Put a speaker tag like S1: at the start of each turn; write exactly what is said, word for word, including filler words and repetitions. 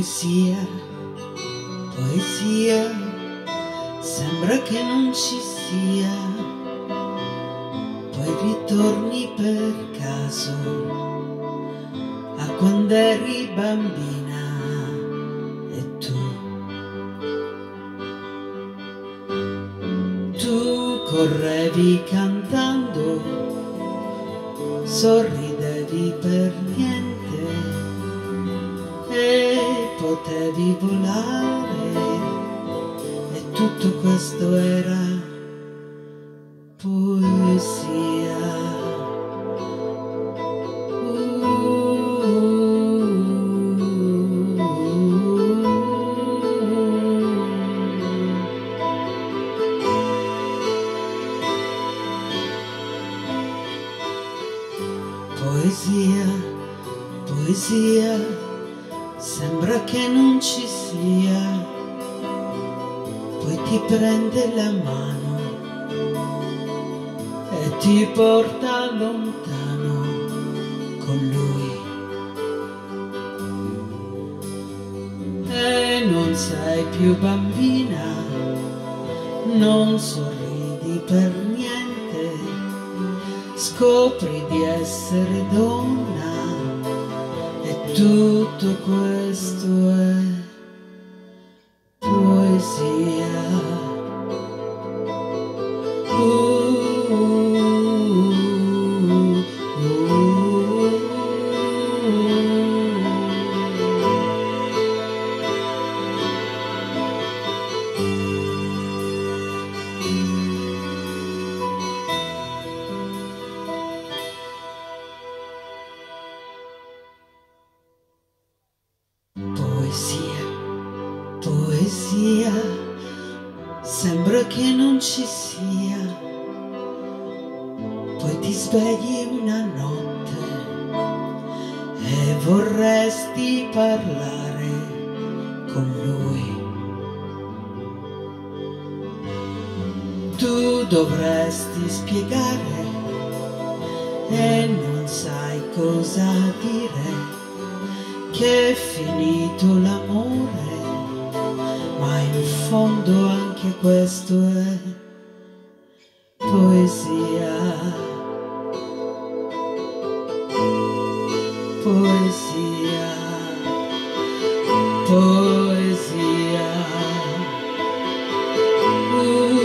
S1: Poesia, poesia, sembra che non ci sia, poi ritorni per caso a quando eri bambina e tu, tu correvi cantando, sorridevi per niente e potevi volare, e tutto questo era poesia. Poesia, poesia, sembra che non ci sia, poi ti prende la mano e ti porta lontano con lui, e non sei più bambina, non sorridi per niente, scopri di essere donna, e tutto questo è poesia. Uh, uh, uh, Poesia, poesia, sembra che non ci sia, poi ti svegli una notte e vorresti parlare con lui. Tu dovresti spiegare e non sai cosa dire, che è finito l'amore, ma in fondo anche questo è poesia. Poesia, poesia. Uh.